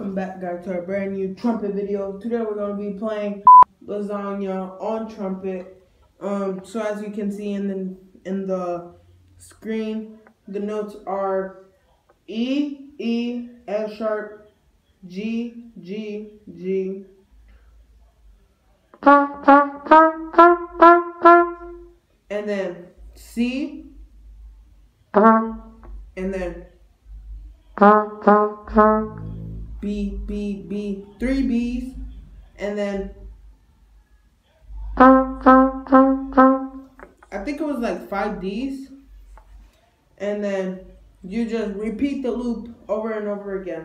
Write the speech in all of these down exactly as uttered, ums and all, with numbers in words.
welcome back guys to a brand new trumpet video. Today we're going to be playing Lasagna on trumpet. Um, so as you can see in the, in the screen, the notes are E, E, F sharp, G, G, G. And then C, and then B, B, B, three B's, and then I think it was like five D's, and then you just repeat the loop over and over again.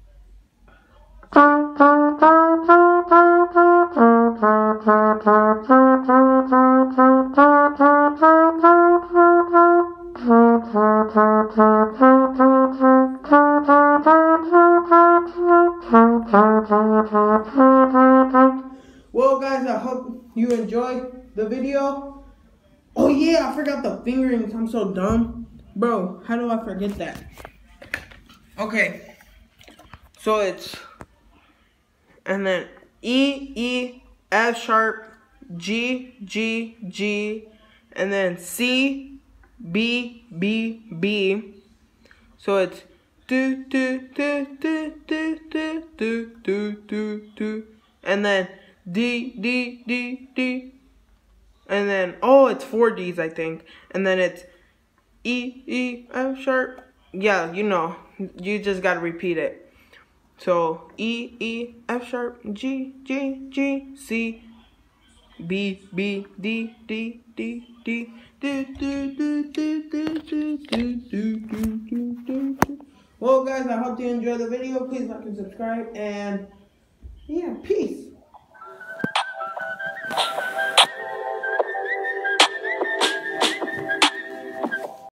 Well guys, I hope you enjoyed the video. Oh yeah, I forgot the fingerings. I'm so dumb. Bro, how do I forget that? Okay. So it's, and then E, E, F sharp, G, G, G, and then C, B, B, B. So it's do, do, do, do, do, do, do, do, do, do, and then D, D, D, D, and then, oh, it's four D's, I think, and then it's E, E, F sharp. Yeah, you know, you just gotta repeat it. So E, E, F sharp, G, G, G, C, B, B, D, D, D, D, do, do, do, do, do, do, do, do, do, do, do. Well guys, I hope you enjoyed the video. Please like and subscribe, and yeah, peace.